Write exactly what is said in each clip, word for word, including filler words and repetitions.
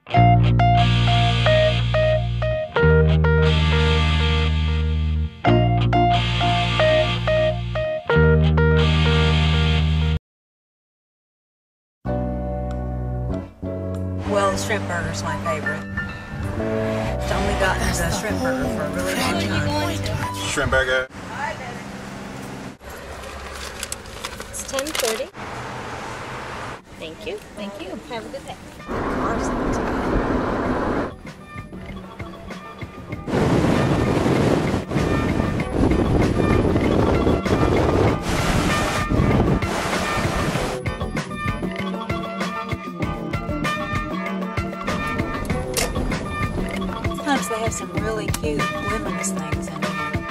Well, the shrimp burger is my favorite. I've only gotten the shrimp burger for a really long time. Shrimp burger. It's ten thirty. Thank you. Thank you. Have a good day. Sometimes they have some really cute women's things in there.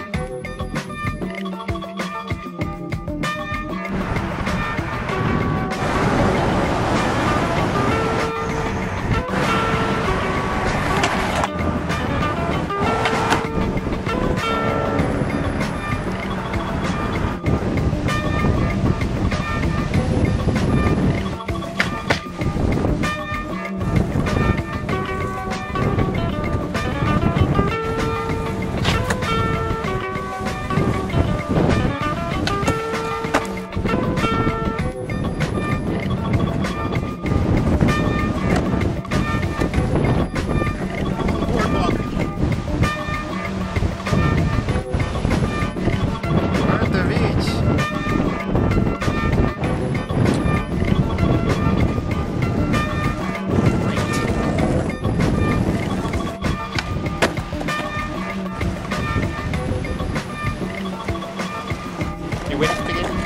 You wait to begin?